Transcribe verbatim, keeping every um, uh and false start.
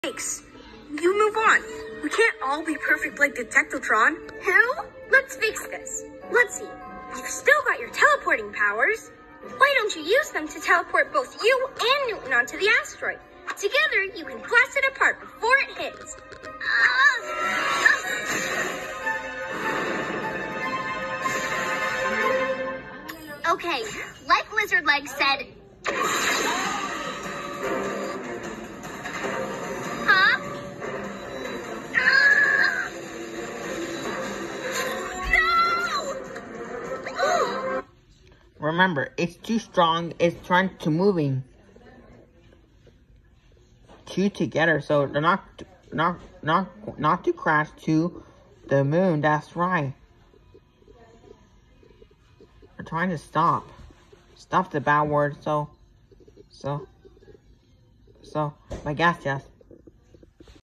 Thanks. You move on. We can't all be perfect like Detectotron. Who? Let's fix this. Let's see. You've still got your teleporting powers. Why don't you use them to teleport both you and Newton onto the asteroid? Together, you can blast it apart before it hits. Okay, like Lizard Leg said... Huh? No! Remember, it's too strong. It's trying to moving two together, so they're not not not not to crash to the moon. That's right. They're trying to stop. Stop the bad word. So so so my gas, yes.